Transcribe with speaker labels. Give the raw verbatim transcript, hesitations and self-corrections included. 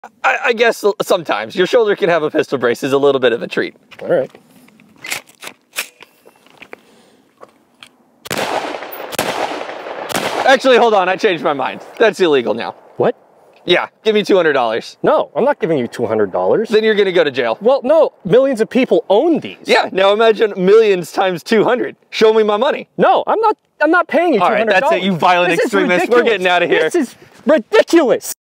Speaker 1: I, I guess sometimes. Your shoulder can have a pistol brace is a little bit of a treat.
Speaker 2: All right.
Speaker 1: Actually, hold on. I changed my mind. That's illegal now.
Speaker 2: What?
Speaker 1: Yeah, give me two hundred dollars.
Speaker 2: No, I'm not giving you two hundred dollars.
Speaker 1: Then you're going to go to jail.
Speaker 2: Well, no, millions of people own these.
Speaker 1: Yeah, now imagine millions times two hundred. Show me my money.
Speaker 2: No, I'm not I'm not paying you two hundred dollars.
Speaker 1: All right, that's it, you violent
Speaker 2: this
Speaker 1: extremists. We're getting out of here.
Speaker 2: This is ridiculous.